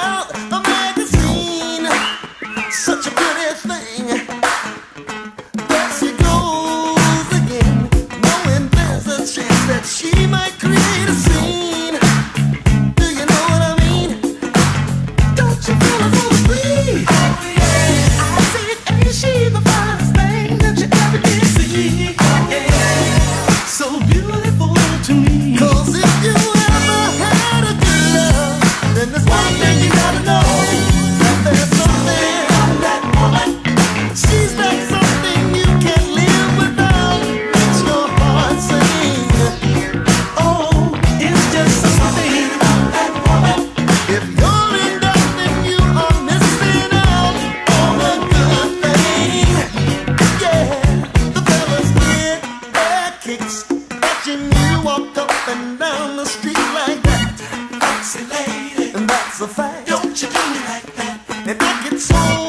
out a magazine. Such a pretty thing. There she goes again, knowing there's a chance that she might create a scene. Do you know what I mean? Don't you feel a little free? Oh yeah. I say, ain't she the finest thing that you ever did see? Oh yeah. So beautiful to me. 'Cause if you ever had a good love, then there's one thing you gotta know, that there's something about that woman. She's like something you can't live without. Makes your heart sing. Oh, it's just something about that woman. If you're in doubt, then you are missing out on a good thing. Yeah, the fellas get their kicks watching you walk up and down the street like that. Fancy lady, and that's a fact. Don't you do me like that. And I get so